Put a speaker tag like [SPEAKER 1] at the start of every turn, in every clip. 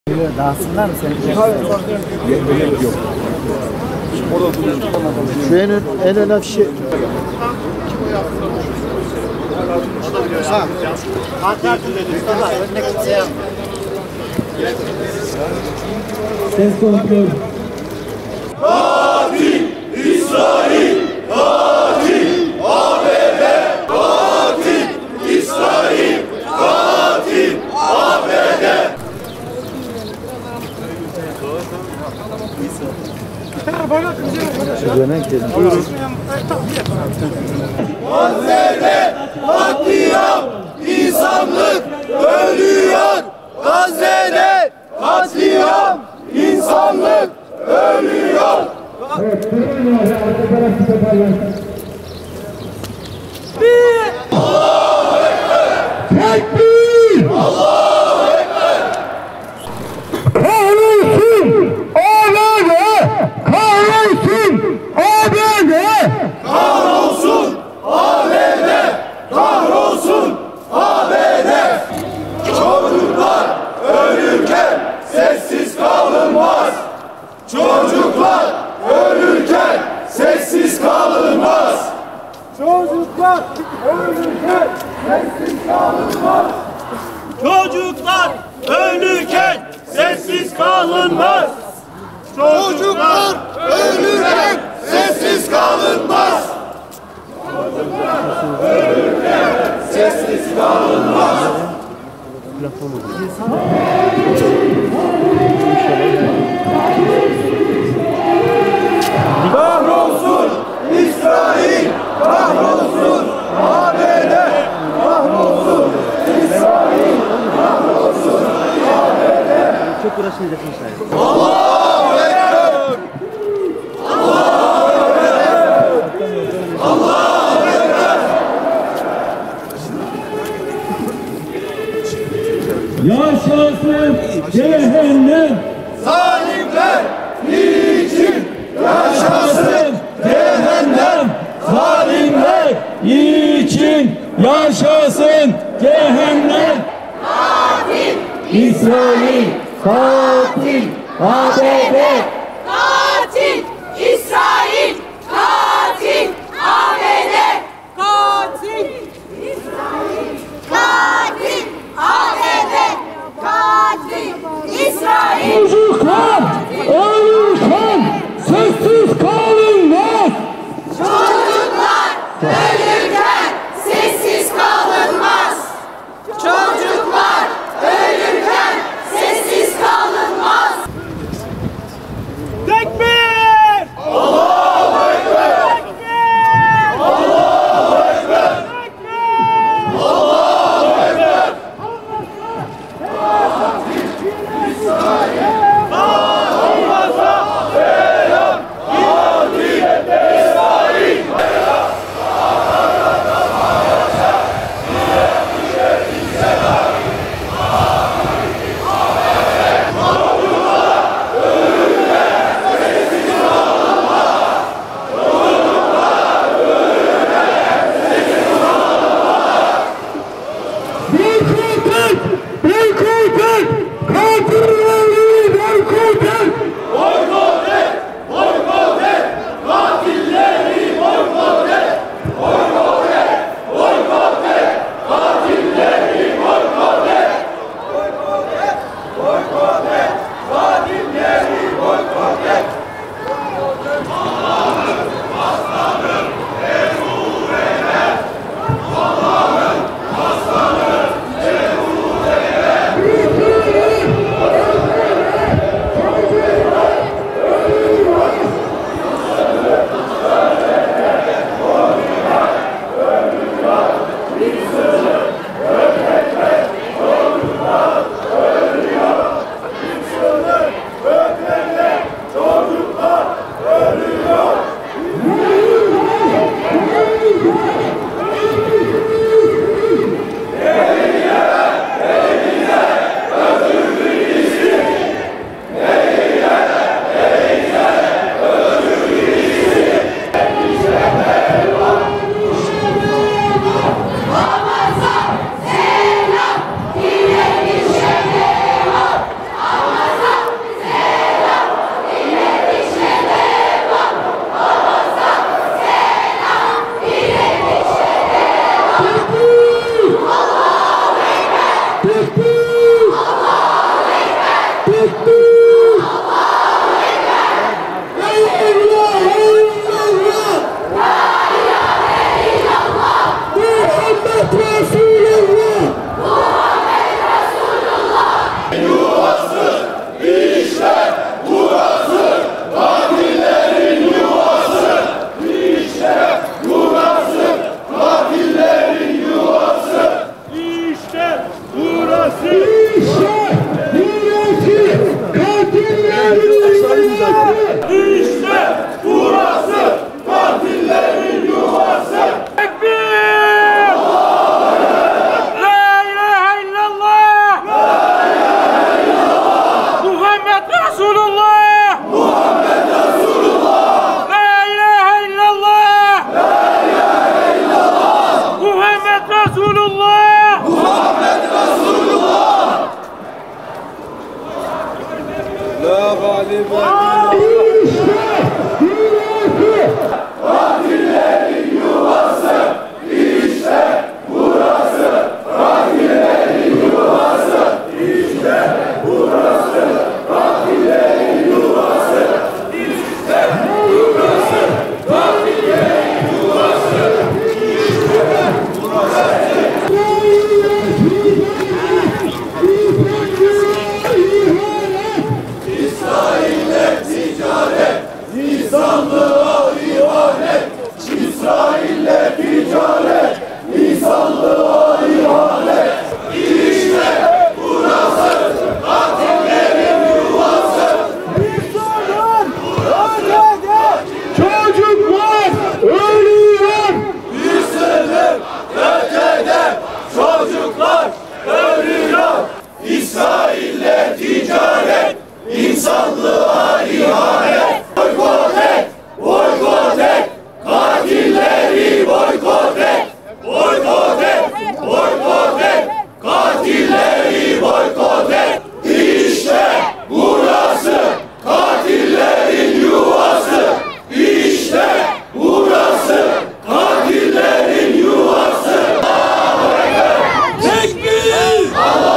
[SPEAKER 1] Dağıtsınlar mı seni?
[SPEAKER 2] Yok.
[SPEAKER 1] Şu en önemli şey.
[SPEAKER 3] Ses kontrol.
[SPEAKER 4] Katil İsrail! Katil ABD! Katil İsrail! Katil ABD! Gazze'de katliam, insanlık ölüyor. Gazze'de katliam, insanlık ölüyor.
[SPEAKER 3] Evet, durun ya. Arka tarafı toparlansın.
[SPEAKER 4] Allahu Ekber!
[SPEAKER 3] Tekbir!
[SPEAKER 4] Allahu Ekber!
[SPEAKER 3] Kahrolsun ABD! Kahrolsun ABD!
[SPEAKER 4] Kahrolsun ABD! Kahrolsun ABD! Çocuklar ölürken sessiz kalınmaz. Çocuklar ölürken sessiz kalınmaz. Çocuklar ölürken sessiz kalınmaz. Çocuklar ölürken sessiz kalınmaz. Çocuklar ölürken sessiz kalınmaz. Çocuklar ölürken sessiz kalınmaz. Kahrolsun İsrail, kahrolsun ABD, kahrolsun İsrail, kahrolsun ABD.
[SPEAKER 1] Çok uğraşmayacaksın şahit.
[SPEAKER 4] Allahu Ekber! Allahu Ekber! Allahu Ekber!
[SPEAKER 3] Yaşasın cehennem!
[SPEAKER 4] Zalimler niçin yaşasın cehennem?
[SPEAKER 3] Zalimler için yaşasın cehennem!
[SPEAKER 5] Katil
[SPEAKER 3] İsrail katil ABD!
[SPEAKER 5] Katil İsrail! Katil ABD! Katil İsrail! Katil ABD! Katil İsrail!
[SPEAKER 3] Çocuklar ölürken sessiz kalınmaz!
[SPEAKER 5] Çocuklar ölürken sessiz kalınmaz. Çocuklar ölürken sessiz kalınmaz.
[SPEAKER 4] Tekbir! Allahu Ekber! Tekbir! Allahu Ekber! Tekbir! Allahu Ekber! Olmazsa selam! Katil İsrail!
[SPEAKER 3] Boykot et! Boykot et! Katilleri
[SPEAKER 4] La galib
[SPEAKER 3] Çocuklar ölüyor.
[SPEAKER 4] İsrail'de ötede çocuklar ölüyor. İsrail'le ticaret, insanlığa ihanet. Boykot et, boykot et, katilleri boykot et. Boykot et, boykot et, katilleri boykot et. İşte burası katillerin yuvası. İşte burası katillerin yuvası.
[SPEAKER 3] Tekbir!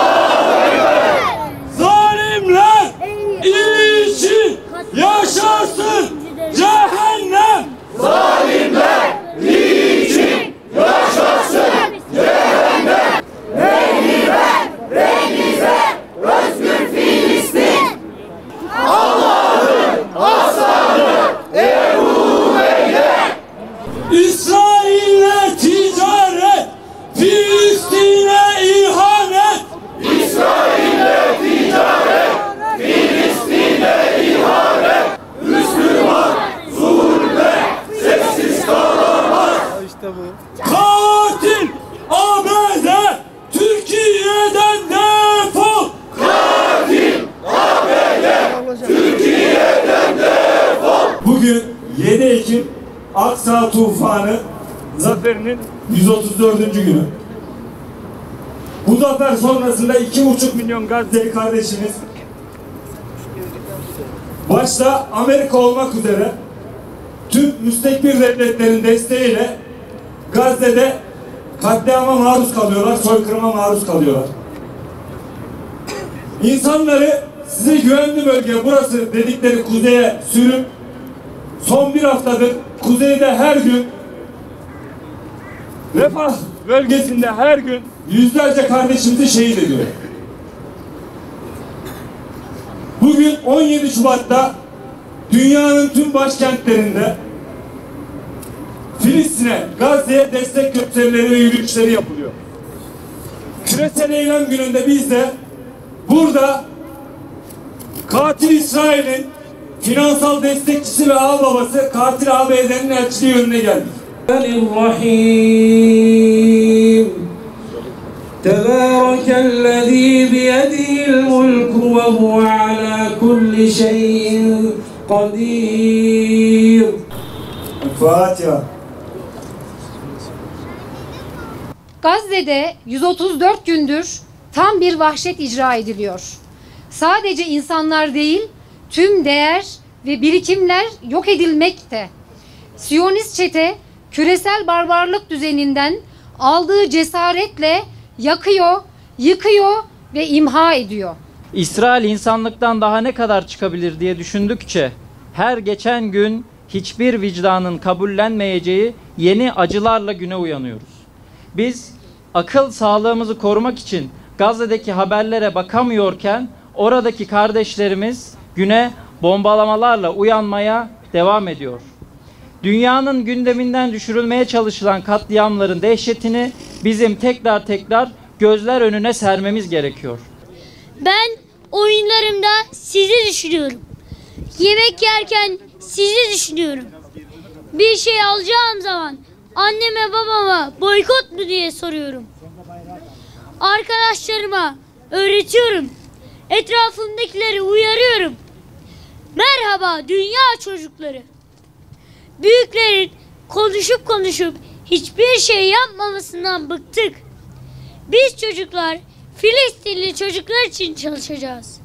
[SPEAKER 3] Zalimler için yaşasın cehennem!
[SPEAKER 4] Zalimler niçin yaşasın cehennem? Rengi ver, rengi ver, özgür Filistin. Allah'ın aslanı Ebu Beyler.
[SPEAKER 3] İsrail'le ticaret, Filistin'e ihanet!
[SPEAKER 4] İsrail'le ticaret, Filistin'e ihanet. Müslüman zulme sessiz kalamaz.
[SPEAKER 3] Katil ABD Türkiye'den defol!
[SPEAKER 4] Katil ABD Türkiye'den defol.
[SPEAKER 3] Bugün 7 Ekim Aksa Tufanı zaferinin 134. günü. Bu zafer sonrasında 2,5 milyon Gazze'li kardeşimiz başta Amerika olmak üzere tüm müstekbir devletlerin desteğiyle Gazze'de katliama maruz kalıyorlar, soykırıma maruz kalıyorlar. İnsanları size güvenli bölge burası dedikleri kuzeye sürüp son bir haftadır kuzeyde her gün Refah bölgesinde her gün yüzlerce kardeşimizi şehit ediyor. Bugün 17 Şubat'ta dünyanın tüm başkentlerinde Filistin'e, Gazze'ye destek gösterileri ve yürüyüşleri yapılıyor. Küresel eylem gününde biz de burada katil İsrail'in finansal destekçisi ve ağababası katil ABD'nin elçiliği önüne geldik.
[SPEAKER 6] الرحيم تبارك الذي بيده الملك وهو على كل شيء قدير.
[SPEAKER 3] Fatiha.
[SPEAKER 7] Gazze'de 134 gündür tam bir vahşet icra ediliyor. Sadece insanlar değil, tüm değer ve birikimler yok edilmekte. Siyonist çete küresel barbarlık düzeninden aldığı cesaretle yakıyor, yıkıyor ve imha ediyor.
[SPEAKER 8] İsrail insanlıktan daha ne kadar çıkabilir diye düşündükçe her geçen gün hiçbir vicdanın kabullenmeyeceği yeni acılarla güne uyanıyoruz. Biz akıl sağlığımızı korumak için Gazze'deki haberlere bakamıyorken oradaki kardeşlerimiz güne bombalamalarla uyanmaya devam ediyor. Dünyanın gündeminden düşürülmeye çalışılan katliamların dehşetini bizim tekrar gözler önüne sermemiz gerekiyor.
[SPEAKER 9] Ben oyunlarımda sizi düşünüyorum. Yemek yerken sizi düşünüyorum. Bir şey alacağım zaman anneme babama boykot mu diye soruyorum. Arkadaşlarıma öğretiyorum. Etrafımdakileri uyarıyorum. Merhaba dünya çocukları. Büyüklerin konuşup hiçbir şey yapmamasından bıktık. Biz çocuklar Filistinli çocuklar için çalışacağız.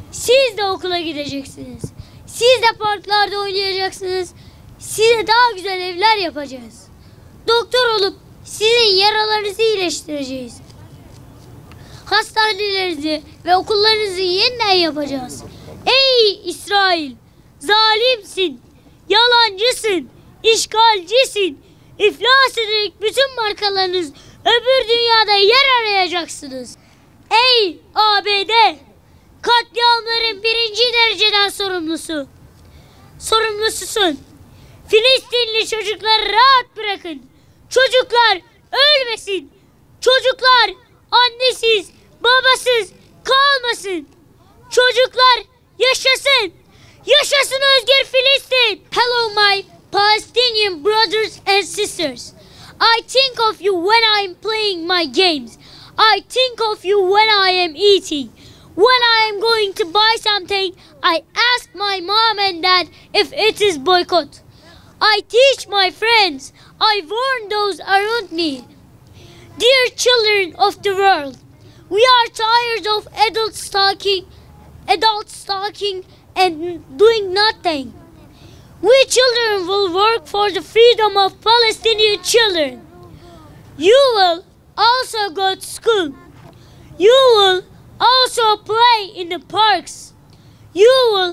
[SPEAKER 9] Siz de okula gideceksiniz. Siz de parklarda oynayacaksınız. Size daha güzel evler yapacağız. Doktor olup sizin yaralarınızı iyileştireceğiz. Hastanelerinizi ve okullarınızı yeniden yapacağız. Ey İsrail! Zalimsin, yalancısın, işgalcisin. İflas ederek bütün markalarınız öbür dünyada yer arayacaksınız. Ey ABD! Katliamların birinci dereceden sorumlususun. Filistinli çocukları rahat bırakın. Çocuklar ölmesin. Çocuklar annesiz, babasız kalmasın. Çocuklar yaşasın. Yaşasın özgür Filistin. Hello my Palestinian brothers and sisters. I think of you when I'm playing my games. I think of you when I am eating. When I am going to buy something, I ask my mom and dad if it is boycott. I teach my friends. I warn those around me. Dear children of the world, we are tired of adults talking and doing nothing. We children will work for the freedom of Palestinian children. You will also go to school. You will also play in the parks. We will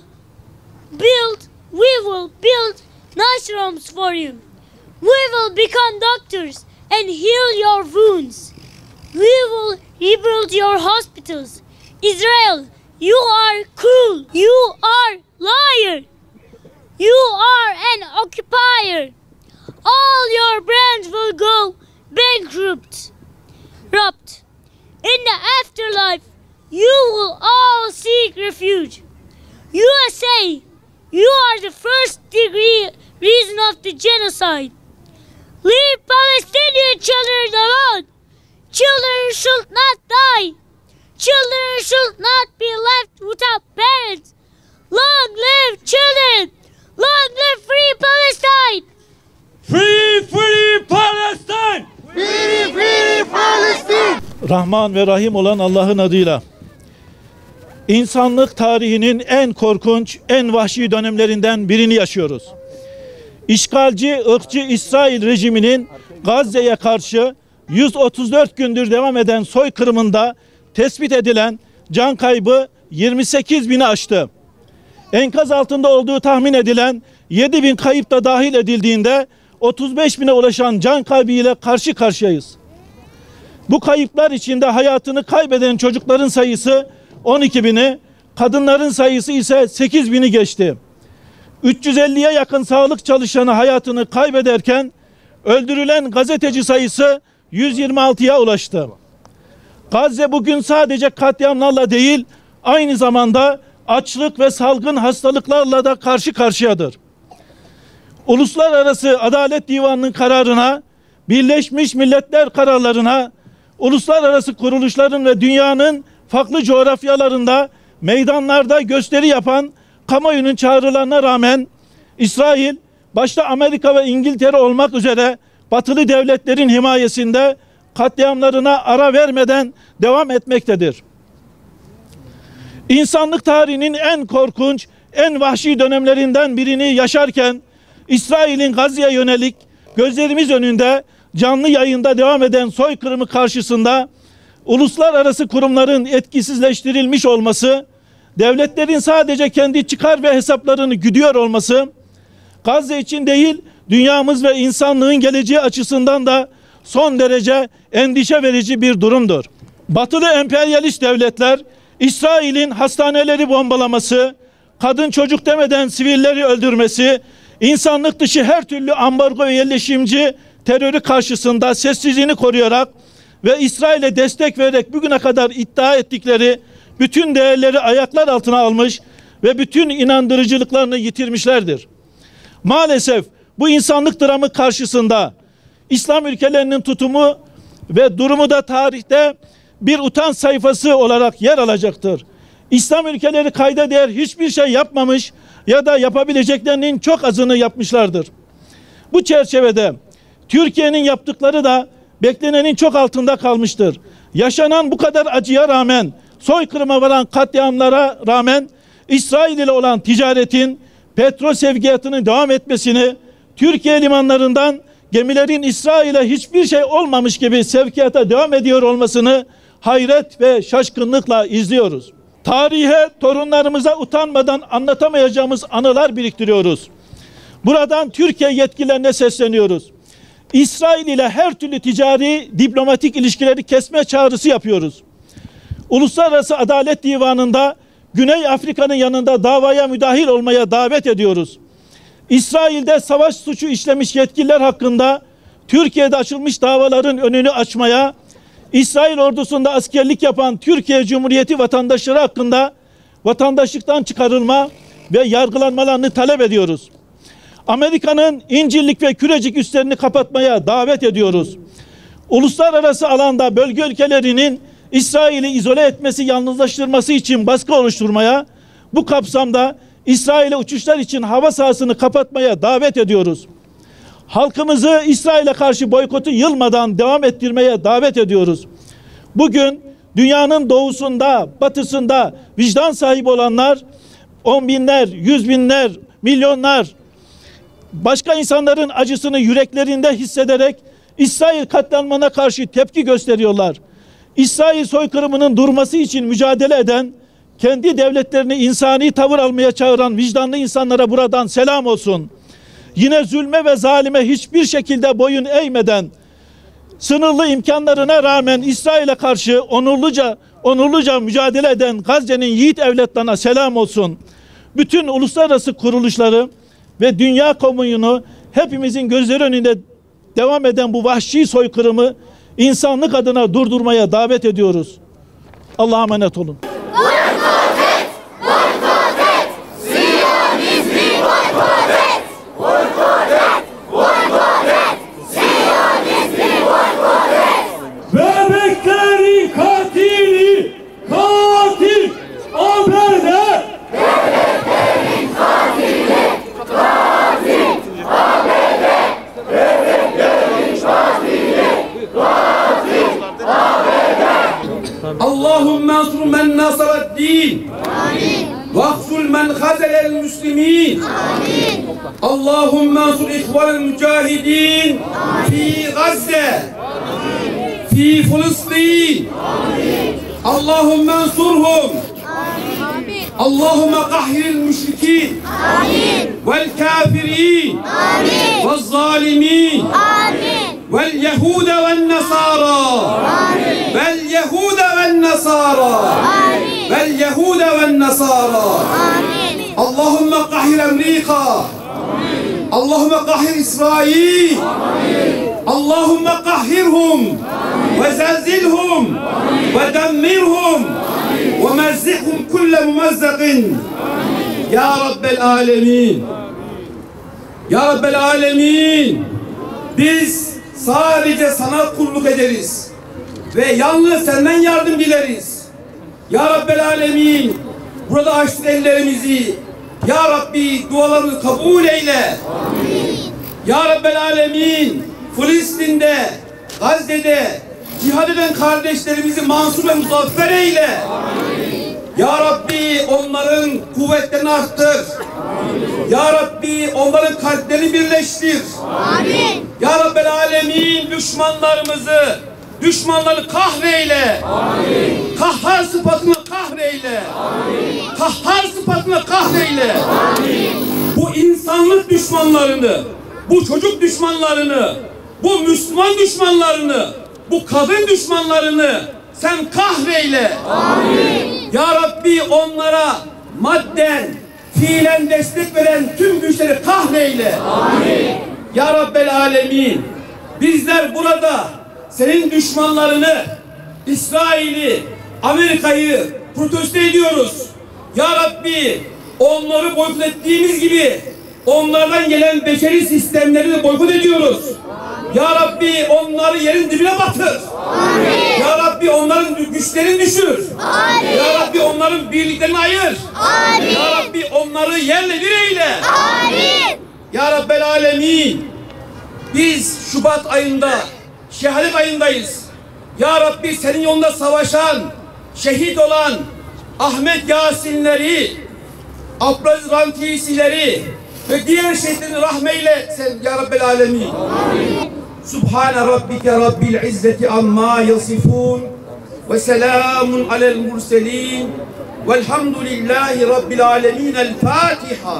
[SPEAKER 9] build nice rooms for you. We will become doctors and heal your wounds. We will rebuild your hospitals. Israel, you are cruel. You are liar. You are an occupier. All your brands will go bankrupt. In the afterlife, you will all seek refuge. USA, you are the first degree reason of the genocide. Leave Palestinian children alone. Children should not die. Children should not be left without parents. Long live children. Long live free Palestine.
[SPEAKER 3] Free, free Palestine.
[SPEAKER 4] Free, free Palestine.
[SPEAKER 2] Rahman ve Rahim olan Allah'ın adıyla. İnsanlık tarihinin en korkunç, en vahşi dönemlerinden birini yaşıyoruz. İşgalci, ırkçı İsrail rejiminin Gazze'ye karşı 134 gündür devam eden soykırımında tespit edilen can kaybı 28 bini aştı. Enkaz altında olduğu tahmin edilen 7 bin kayıp da dahil edildiğinde 35 bine ulaşan can kaybı ile karşı karşıyayız. Bu kayıplar içinde hayatını kaybeden çocukların sayısı 12 bini, kadınların sayısı ise 8 bini geçti. 350'ye yakın sağlık çalışanı hayatını kaybederken öldürülen gazeteci sayısı 126'ya ulaştı. Gazze bugün sadece katliamlarla değil, aynı zamanda açlık ve salgın hastalıklarla da karşı karşıyadır. Uluslararası Adalet Divanı'nın kararına, Birleşmiş Milletler kararlarına, uluslararası kuruluşların ve dünyanın farklı coğrafyalarında meydanlarda gösteri yapan kamuoyunun çağrılarına rağmen İsrail, başta Amerika ve İngiltere olmak üzere batılı devletlerin himayesinde katliamlarına ara vermeden devam etmektedir. İnsanlık tarihinin en korkunç, en vahşi dönemlerinden birini yaşarken İsrail'in Gazze'ye yönelik gözlerimiz önünde canlı yayında devam eden soykırımı karşısında uluslararası kurumların etkisizleştirilmiş olması, devletlerin sadece kendi çıkar ve hesaplarını güdüyor olması, Gazze için değil, dünyamız ve insanlığın geleceği açısından da son derece endişe verici bir durumdur. Batılı emperyalist devletler, İsrail'in hastaneleri bombalaması, kadın çocuk demeden sivilleri öldürmesi, insanlık dışı her türlü ambargo ve yerleşimci terörü karşısında sessizliğini koruyarak ve İsrail'e destek vererek bugüne kadar iddia ettikleri bütün değerleri ayaklar altına almış ve bütün inandırıcılıklarını yitirmişlerdir. Maalesef bu insanlık dramı karşısında İslam ülkelerinin tutumu ve durumu da tarihte bir utanç sayfası olarak yer alacaktır. İslam ülkeleri kayda değer hiçbir şey yapmamış ya da yapabileceklerinin çok azını yapmışlardır. Bu çerçevede Türkiye'nin yaptıkları da beklenenin çok altında kalmıştır. Yaşanan bu kadar acıya rağmen soykırıma varan katliamlara rağmen İsrail ile olan ticaretin, petrol sevkiyatının devam etmesini, Türkiye limanlarından gemilerin İsrail'e hiçbir şey olmamış gibi sevkiyata devam ediyor olmasını hayret ve şaşkınlıkla izliyoruz. Tarihe, torunlarımıza utanmadan anlatamayacağımız anılar biriktiriyoruz. Buradan Türkiye yetkililerine sesleniyoruz. İsrail ile her türlü ticari, diplomatik ilişkileri kesme çağrısı yapıyoruz. Uluslararası Adalet Divanı'nda Güney Afrika'nın yanında davaya müdahil olmaya davet ediyoruz. İsrail'de savaş suçu işlemiş yetkililer hakkında Türkiye'de açılmış davaların önünü açmaya, İsrail ordusunda askerlik yapan Türkiye Cumhuriyeti vatandaşları hakkında vatandaşlıktan çıkarılma ve yargılanmalarını talep ediyoruz. Amerika'nın İncirlik ve Kürecik üslerini kapatmaya davet ediyoruz. Uluslararası alanda bölge ülkelerinin İsrail'i izole etmesi, yalnızlaştırması için baskı oluşturmaya, bu kapsamda İsrail'e uçuşlar için hava sahasını kapatmaya davet ediyoruz. Halkımızı İsrail'e karşı boykotu yılmadan devam ettirmeye davet ediyoruz. Bugün dünyanın doğusunda, batısında vicdan sahibi olanlar, on binler, yüz binler, milyonlar başka insanların acısını yüreklerinde hissederek İsrail katliamına karşı tepki gösteriyorlar. İsrail soykırımının durması için mücadele eden, kendi devletlerini insani tavır almaya çağıran vicdanlı insanlara buradan selam olsun. Yine zulme ve zalime hiçbir şekilde boyun eğmeden, sınırlı imkanlarına rağmen İsrail'e karşı onurluca mücadele eden Gazze'nin yiğit evlatlarına selam olsun. Bütün uluslararası kuruluşları ve dünya kamuoyunu hepimizin gözleri önünde devam eden bu vahşi soykırımı insanlık adına durdurmaya davet ediyoruz. Allah'a emanet olun.
[SPEAKER 5] Boykot et! Boykot et! Siyonizmi boykot et! Boykot et! Boykot et! Siyonizmi boykot et!
[SPEAKER 3] Bebeklerin katili, katil ABD!
[SPEAKER 5] Bebeklerin katili, katil ABD! Bebeklerin katili, katil ABD!
[SPEAKER 6] اللهم انصر من نصر الدين واخذل من خذل المسلمين اللهم انصر إخوان المجاهدين في غزة في فلسطين اللهم انصرهم اللهم قهر المشركين والكافرين والظالمين واليهود والنصارى واليهود والنصارى واليهود والنصارى اللهم قهر أمريكا اللهم قهر إسرائيل اللهم قهرهم وزلزلهم ودمرهم ومزقهم كل ممزق يا رب العالمين يا رب العالمين biz sadece sana kulluk ederiz ve yalnız senden yardım dileriz. Ya Rabbel Alemin, burada açtık ellerimizi. Ya Rabbi dualarını kabul eyle. Amin. Ya Rabbel Alemin, Filistin'de, Gazze'de cihad eden kardeşlerimizi mansur ve muzaffer eyle. Amin. Ya Rabbi onların kuvvetlerini arttır. Amin. Ya Rabbi onların kalplerini birleştir. Amin. Ya Rabbel Alemin düşmanları kahreyle. Amin. Kahhar sıfatına kahreyle. Amin. Kahhar sıfatına kahreyle. Amin. Bu insanlık düşmanlarını, bu çocuk düşmanlarını, bu Müslüman düşmanlarını, bu kadın düşmanlarını sen kahreyle. Amin. Ya Rabbi onlara madden, fiilen destek veren tüm güçleri kahreyle. Amin. Ya Rabbel Alemin, bizler burada senin düşmanlarını, İsrail'i, Amerika'yı protesto ediyoruz. Ya Rabbi onları boykot ettiğimiz gibi onlardan gelen beşeri sistemleri de boykot ediyoruz. Ya Rabbi onları yerin dibine batır. Amin. Ya Rabbi onların güçlerini düşür. Amin. Ya Rabbi onların birliklerini ayır. Amin. Ya Rabbi onları yerle bir eyle. Amin. Ya Rabbel Alemin, biz Şubat ayında, şehadet ayındayız. Ya Rabbi senin yolunda savaşan şehit olan Ahmet Yasinleri, Abraz Rantisileri ve diğer şehitlerini rahmeyle sen ya Rabbel Alemin. Subhane Rabbike Rabbil İzzeti amma yasifun ve selamun alel murselin velhamdülillahi Rabbil Alemin. El Fatiha.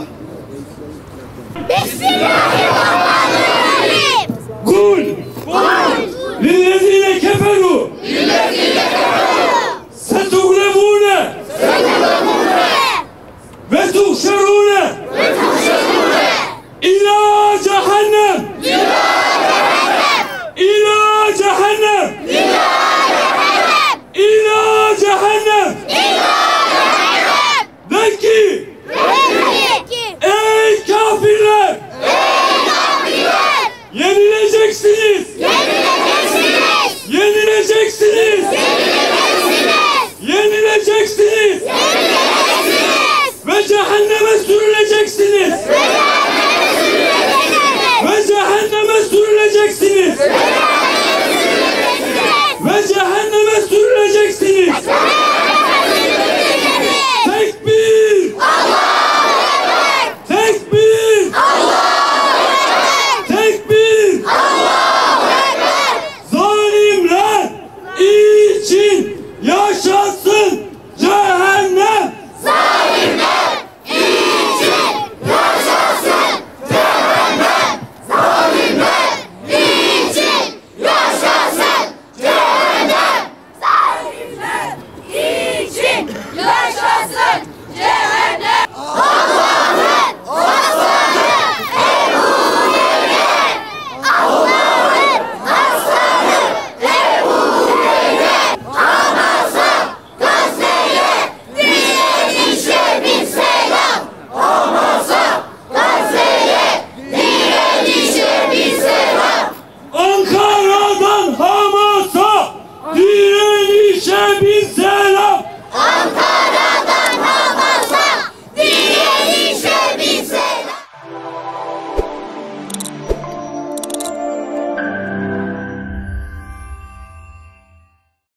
[SPEAKER 9] Bismillahirrahmanirrahim.
[SPEAKER 3] Kul lillezine keferu setuglemune ve tuhşerun